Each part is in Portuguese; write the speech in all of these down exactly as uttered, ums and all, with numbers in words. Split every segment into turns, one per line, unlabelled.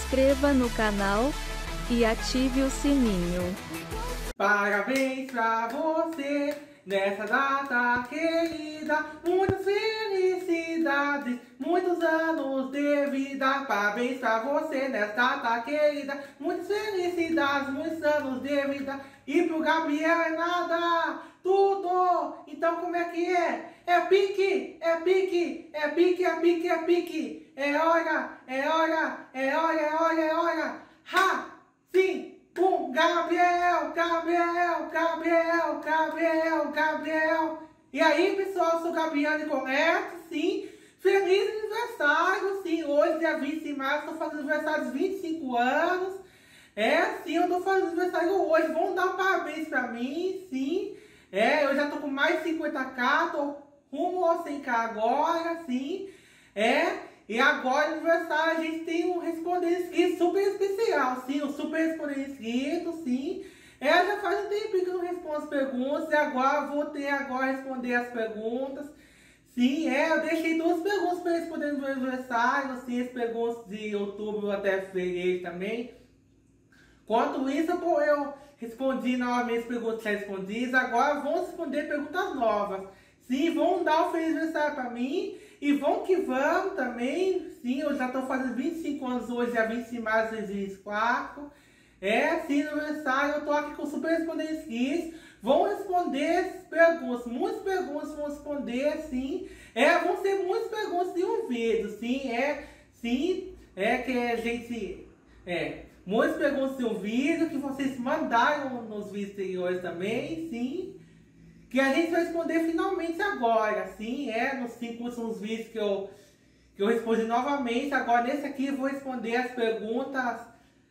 inscreva no canal e ative o sininho.
Parabéns pra você nessa data querida, muitas felicidades, muitos anos de vida. Parabéns pra você nessa data querida, muitas felicidades, muitos anos de vida. E pro Gabriel é nada, tudo. Então como é que é? É pique, é pique, é pique, é pique, é pique. É hora, é hora, é hora, é hora, é hora. Ha! Sim! Bum, Gabriel, Gabriel, Gabriel, Gabriel, Gabriel. E aí, pessoal, eu sou Gabriel Correto, sim. Feliz aniversário, sim. Hoje, dia vinte de março, estou fazendo aniversário de vinte e cinco anos. É, sim, eu estou fazendo aniversário hoje. Vão dar parabéns pra mim, sim. É, eu já tô com mais de cinquenta k, tô rumo ao cem k agora, sim. É. E agora, no aniversário, a gente tem um Responder Inscrito super especial, sim, um super Responder Inscrito, sim. É, já faz um tempinho que eu não respondo as perguntas, e agora vou ter agora responder as perguntas. Sim, é, eu deixei duas perguntas para responder no meu aniversário, assim, as perguntas de outubro até fevereiro também. Enquanto isso, eu, eu respondi novamente as perguntas já respondidas, agora vamos responder perguntas novas. Sim, vão dar um feliz aniversário para mim. E vamos que vamos também. Sim, eu já estou fazendo vinte e cinco anos hoje, dia vinte de março de dois mil e vinte e quatro. É, sim, no aniversário eu estou aqui com o Super Responder Inscritos. Vão responder perguntas, muitas perguntas vão responder, sim. É, vão ser muitas perguntas em um vídeo, sim, é, sim, é que a gente, é, muitas perguntas em um vídeo que vocês mandaram nos vídeos anteriores também, sim. Que a gente vai responder finalmente agora, sim, é, nos cinco últimos vídeos que eu, que eu respondi novamente. Agora nesse aqui eu vou responder as perguntas,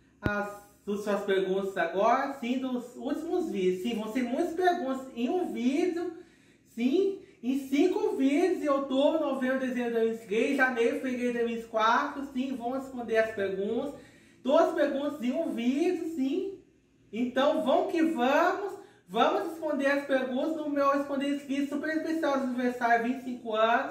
as, as suas perguntas agora, sim, dos últimos vídeos. Sim, vão ser muitas perguntas em um vídeo, sim, em cinco vídeos, em outubro, novembro, dezembro de dois mil e vinte e três, janeiro, fevereiro de dois mil e vinte e quatro, sim, vão responder as perguntas. Duas perguntas em um vídeo, sim. Então vamos que vamos. Vamos responder as perguntas no meu Responder Inscrito super especial de aniversário, vinte e cinco anos.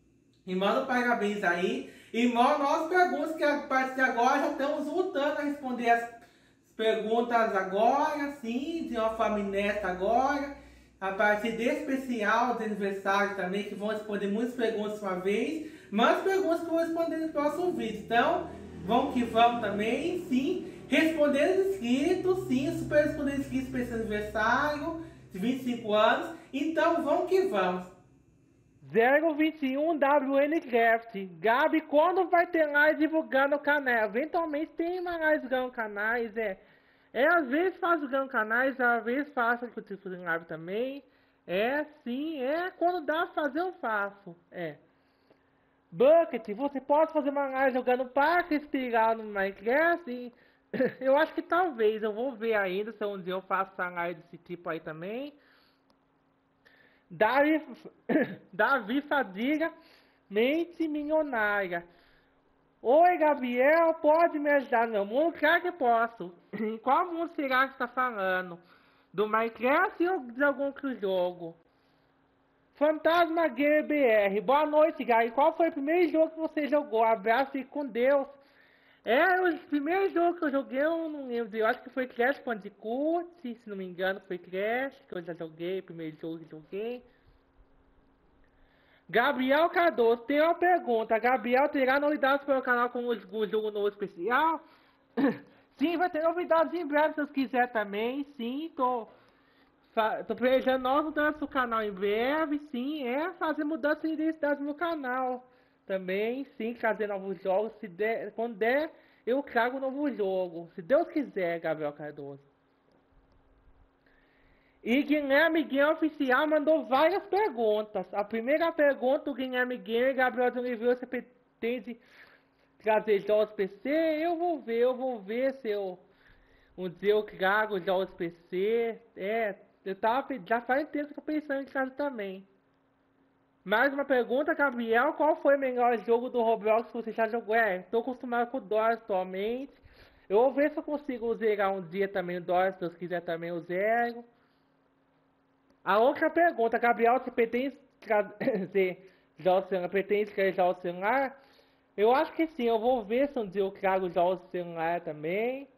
E manda parabéns aí. E manda novas perguntas que a partir de agora já estamos voltando a responder as perguntas agora, sim, de uma família agora. A partir desse especial de aniversário também, que vão responder muitas perguntas uma vez. Mas perguntas que eu vou responder no próximo vídeo. Então, vamos que vamos também, sim. Respondendo inscritos, sim, super respondendo inscritos para esse aniversário de vinte e cinco anos. Então vamos que vamos.
zero vinte e um W N Craft. Gabi, quando vai ter live divulgando o canal? Eventualmente tem uma live divulgando canais, é. É, às vezes faço divulgando canais, às vezes faço o tipo de live também. É, sim, é. Quando dá pra fazer eu faço, é. Bucket, você pode fazer uma live jogando Parque Espiral no Minecraft? E eu acho que talvez, eu vou ver ainda se um dia eu faço essa live desse tipo aí também. Davi, Davi Fadiga, mente milionária. Oi, Gabriel, pode me ajudar no mundo? Claro que posso. Em qual mundo será que está falando? Do Minecraft ou de algum outro jogo? Fantasma Gamer B R, boa noite, Gary. Qual foi o primeiro jogo que você jogou? Abraço e com Deus. É, o primeiro jogo que eu joguei, eu não lembro, eu acho que foi Crash Bandicoot, se não me engano foi Crash, que eu já joguei, o primeiro jogo que eu joguei. Gabriel Cardoso, tem uma pergunta, Gabriel terá novidades para o canal com o jogo novo especial? Sim, vai ter novidades em breve, se Deus quiser também, sim, tô... Tô planejando novas mudanças no canal em breve, sim, é fazer mudanças de identidade no canal também, sim, trazer novos jogos, se der, quando der, eu trago um novo jogo, se Deus quiser, Gabriel Cardoso. E Guilherme Gamer Oficial mandou várias perguntas. A primeira pergunta, o Guilherme Gamer, Gabriel de Oliveira, você pretende trazer jogos P C? Eu vou ver, eu vou ver se eu um dia eu trago jogos P C, é... Eu tava, já faz tempo que eu tô pensando em casa também. Mais uma pergunta, Gabriel. Qual foi o melhor jogo do Roblox que você já jogou? É, tô acostumado com o Doors atualmente. Eu vou ver se eu consigo zerar um dia também o Doors, se Deus quiser também o zero. A outra pergunta, Gabriel, você pretende trazer jogos celular? Pretende trazer jogos celular? Eu acho que sim, eu vou ver se um dia eu trago jogos de celular também.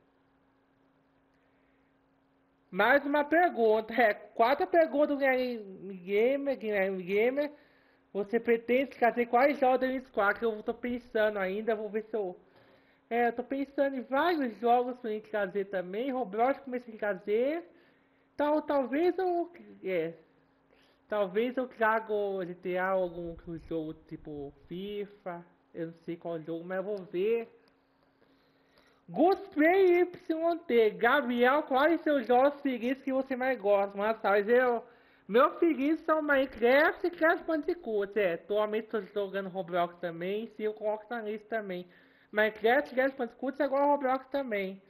Mais uma pergunta, é, quarta pergunta do Guilherme Gamer, Guilherme Gamer. Você pretende trazer quais jogos do Sims quatro? Eu tô pensando ainda, vou ver se eu... É, eu tô pensando em vários jogos pra gente trazer também. Roblox comecei a trazer. Tal, talvez eu... É, talvez eu trago G T A, algum outro jogo tipo FIFA. Eu não sei qual jogo, mas eu vou ver. Gostei Y T. Gabriel, quais seus jogos seguintes que você mais gosta? Mas mas eu... Meus seguintes são Minecraft e Crash Bandicoot. É, atualmente estou jogando Roblox também. Se eu coloco na lista também. Minecraft, Crash Bandicoot e agora Roblox também.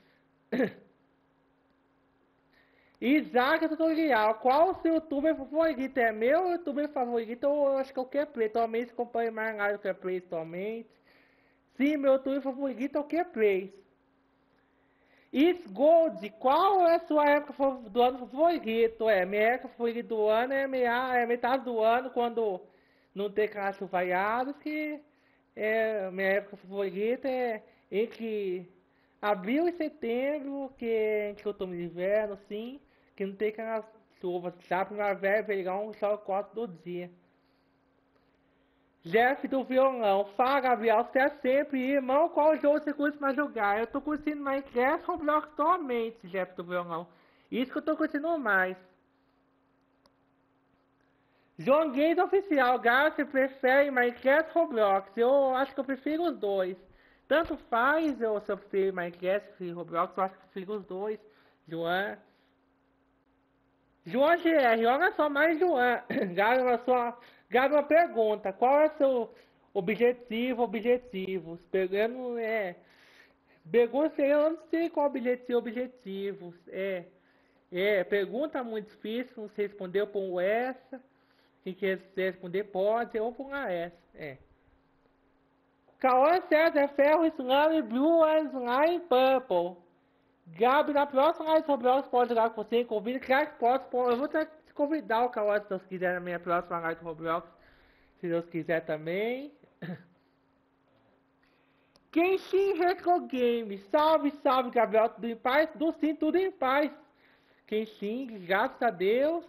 Isaac Tutorial. Qual o seu youtuber favorito? É meu youtuber favorito? Eu acho que é o Keyplay. Atualmente acompanho mais lá do Keyplay atualmente. Sim, meu youtuber favorito é o Keyplay. It's Gold, qual é a sua época do ano favorito? É, minha época favorita do ano é, meia, é metade do ano, quando não tem cachorro variados, que é, minha época favorita é entre abril e setembro, que é entre outono e inverno, sim, que não tem aquelas chuvas, já primavera, verão, só quatro do dia. Jeff do violão, fala Gabriel, você é sempre, irmão, qual jogo você curte mais jogar? Eu tô curtindo Minecraft Roblox atualmente, Jeff do violão. Isso que eu tô curtindo mais. João Games Oficial, Gabriel, você prefere Minecraft Roblox? Eu acho que eu prefiro os dois. Tanto faz, eu, se eu prefiro Minecraft e Roblox, eu acho que eu prefiro os dois. João. João G R, olha só mais João. Gabriel, sua... Gabriel, uma pergunta. Qual é o seu objetivo, objetivos? Pegando, é... Pergunta, eu não sei qual objetivo, objetivos. É, é, pergunta muito difícil, você respondeu por essa. Quem quiser responder pode, ou por uma essa. É. Cauã César, Ferro, Slime, Blue, Slime, Purple. Gabi, na próxima live sobre Roblox pode jogar com você, convida, claro que posso, eu vou ter que convidar o Cauã se Deus quiser na minha próxima live do Roblox, se Deus quiser também. Kenshin Retro Games, salve, salve Gabriel, tudo em paz? Tudo sim, tudo em paz. Kenshin, graças a Deus.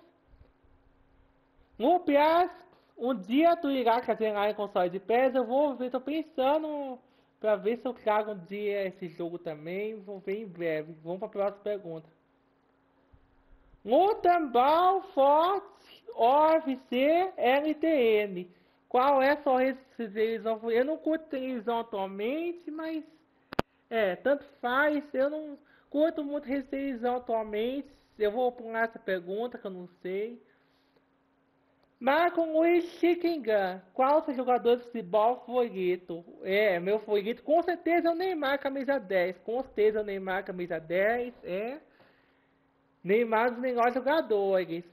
Lupias, um dia tu irá trazer lá em console de pés, eu vou ver, tô pensando pra ver se eu trago um dia esse jogo também, vou ver em breve. Vamos pra próxima pergunta. Lutambal Forte O F C L T N. Qual é a sua televisão? Eu não curto televisão atualmente, mas é, tanto faz. Eu não curto muito televisão atualmente. Eu vou pular essa pergunta que eu não sei. Marcon Luiz Chicken Gun. Qual o seu jogador de futebol favorito? É, meu favorito com certeza é o Neymar, camisa dez. Com certeza é o Neymar, camisa dez. É. Neymar dos melhores jogadores.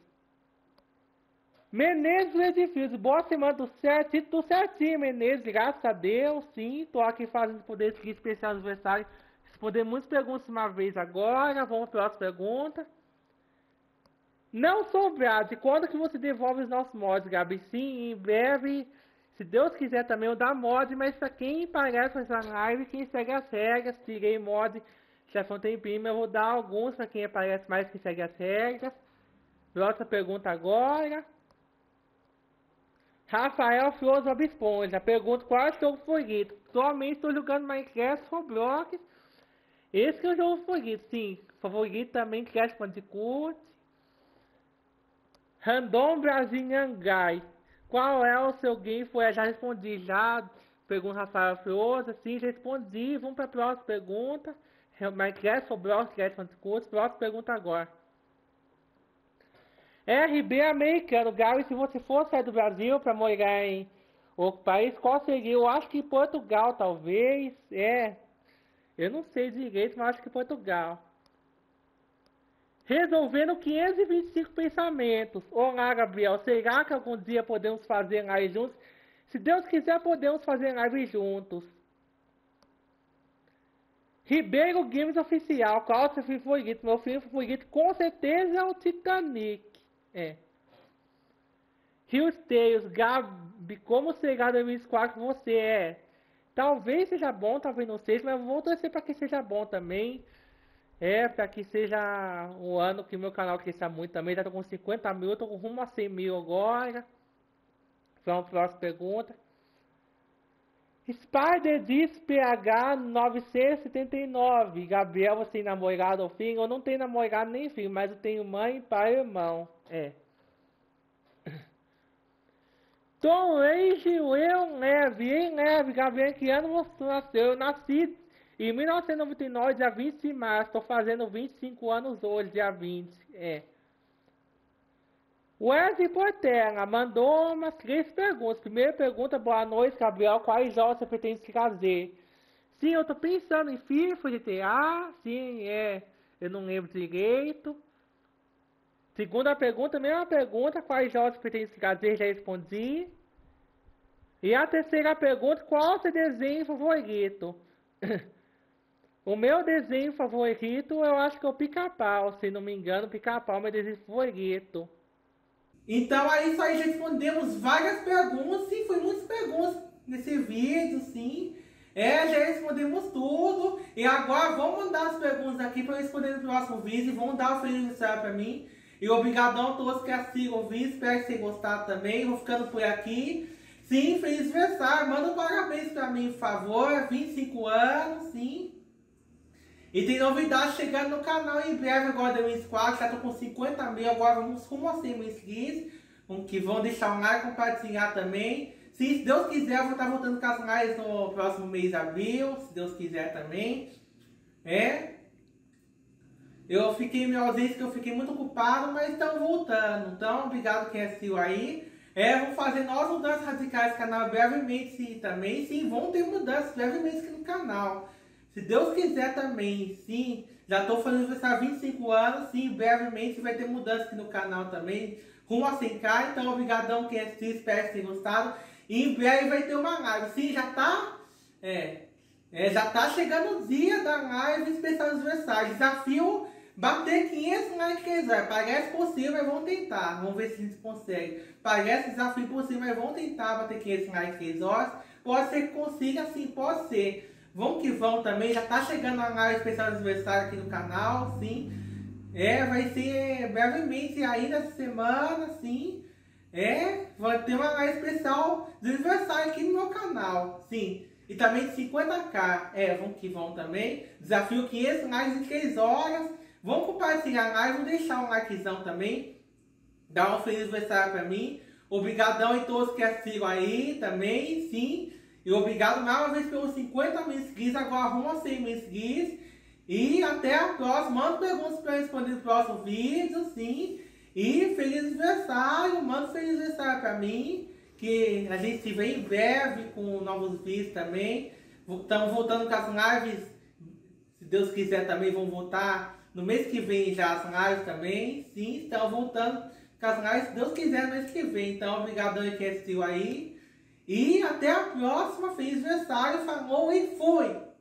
Menezes do Edifício, boa semana do certo, tudo certinho, Menezes, graças a Deus, sim, tô aqui fazendo poder seguir especial aniversário, responder muitas perguntas uma vez agora, vamos para a próxima pergunta. Não sou Brad, quando que você devolve os nossos mods, Gabi? Sim, em breve, se Deus quiser também eu dar mod, mas para quem aparece nessa live, quem segue as regras, tirei mod, já foi um tempinho, mas eu vou dar alguns para quem aparece mais que segue as regras. Próxima pergunta agora. Rafael Flores Bob Esponja, pergunta qual é o jogo favorito. Atualmente estou jogando Minecraft Roblox. Esse que é o jogo favorito, sim. Favorito também Crash Bandicoot. Random Brasil Nhangai. Qual é o seu game? Foi, já respondi já. Pergunta Rafael Flores, sim, já respondi. Vamos para a próxima pergunta. Minecraft Roblox, Crash Bandicoot. Próxima pergunta agora. R B americano, Gary, se você for sair do Brasil para morar em outro país, qual seria? Eu acho que Portugal, talvez. É, eu não sei direito, mas acho que Portugal. Resolvendo quinhentos e vinte e cinco pensamentos. Olá, Gabriel, será que algum dia podemos fazer live juntos? Se Deus quiser, podemos fazer live juntos. Ribeiro Games Oficial, qual é o seu filme favorito? Meu filme favorito com certeza é o Titanic. É. Rios Teios, Gabi, como será dois mil e vinte e quatro você é? talvez seja bom, talvez não seja, mas eu vou torcer para que seja bom também. É, para que seja um ano que meu canal cresça muito também. Já tô com cinquenta mil, tô com rumo a cem mil agora. Vamos para a próxima pergunta. Spider diz P H novecentos e setenta e nove. Gabriel, você tem namorado ou filho? Eu não tenho namorado nem filho, mas eu tenho mãe, pai e irmão. É. Tom Range, eu, Neve, hein, Neve, Gabriel, que ano você nasceu? Eu nasci em mil novecentos e noventa e nove, dia vinte de março. Estou fazendo vinte e cinco anos hoje, dia vinte. É. Wesley Portela mandou umas três perguntas. Primeira pergunta, boa noite, Gabriel. Quais jogos você pretende se fazer? Sim, eu tô pensando em FIFA, G T A. Sim, é. Eu não lembro direito. Segunda pergunta, mesma pergunta. Quais jogos você pretende se fazer? Já respondi. E a terceira pergunta, qual é o seu desenho favorito? O meu desenho favorito, eu acho que é o Pica-Pau. Se não me engano, Pica-Pau é meu desenho favorito.
Então é isso aí, já respondemos várias perguntas, sim, foi muitas perguntas nesse vídeo, sim. É, já respondemos tudo. E agora vamos mandar as perguntas aqui para eu responder no próximo vídeo. E vamos dar um feliz aniversário para mim. E obrigadão a todos que assistem o vídeo, espero que tenham gostado também. Vou ficando por aqui. Sim, feliz aniversário, manda um parabéns para mim, por favor. vinte e cinco anos, sim. E tem novidades chegando no canal em breve, agora deu um quatro, já tô com cinquenta mil, agora vamos rumo a cem mil inscritos, que vão deixar um like, compartilhar também. Se Deus quiser, eu vou estar voltando com as lives no próximo mês de abril, se Deus quiser também. É. Eu fiquei meio ausente, que eu fiquei muito ocupado, mas estão voltando. Então, obrigado quem assistiu aí. É, vou fazer novas mudanças radicais no canal brevemente, sim, também. Sim, vão ter mudanças brevemente aqui no canal. Se Deus quiser também, sim. Já estou fazendo aniversário vinte e cinco anos, sim, brevemente vai ter mudança aqui no canal também. Rumo a cem K, então obrigadão quem assistiu, espero que tenha gostado. E em breve vai ter uma live, sim, já tá, é, é, já tá chegando o dia da live especial aniversário. Desafio bater quinhentos likes, parece possível, mas vamos tentar. Vamos ver se a gente consegue. Parece desafio possível, mas vamos tentar bater quinhentos likes horas. Pode ser que consiga, sim, pode ser. Vamos que vamos também, já tá chegando a live especial de aniversário aqui no canal, sim. É, vai ser brevemente ainda essa semana, sim. É, vai ter uma live especial de aniversário aqui no meu canal, sim. E também de cinquenta K, é, vamos que vamos também. Desafio quinhentos likes em três horas. Vamos compartilhar a live, vou deixar um likezão também. Dá um feliz aniversário pra mim. Obrigadão a todos que assistiram aí também, sim. E obrigado mais uma vez pelos cinquenta mil inscritos, agora rumo a cem mil inscritos. E até a próxima, manda perguntas para responder no próximo vídeo, sim. E feliz aniversário, manda feliz aniversário para mim. Que a gente se vê em breve com novos vídeos também. Estamos voltando com as lives, se Deus quiser também vão voltar no mês que vem já as lives também. Sim, estamos voltando com as lives, se Deus quiser no mês que vem. Então obrigado a quem assistiu aí. E até a próxima, feliz aniversário, falou e fui!